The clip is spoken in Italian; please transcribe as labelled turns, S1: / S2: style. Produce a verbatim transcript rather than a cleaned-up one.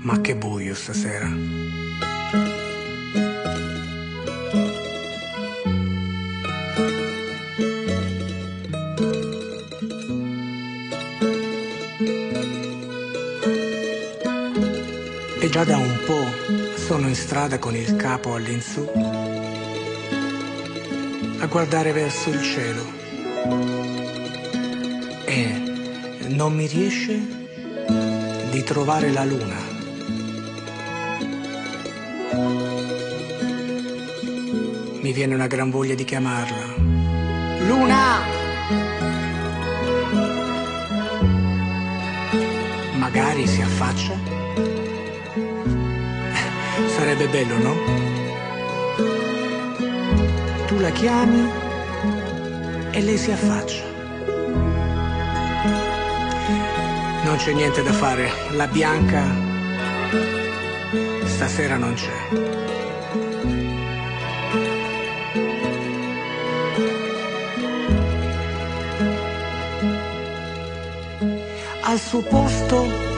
S1: Ma che buio stasera. E già da un po' sono in strada con il capo all'insù a guardare verso il cielo e non mi riesce di trovare la luna. Mi viene una gran voglia di chiamarla. Luna! Magari si affaccia. Sarebbe bello, no? Tu la chiami e lei si affaccia. Non c'è niente da fare, la bianca stasera non c'è. Al suo posto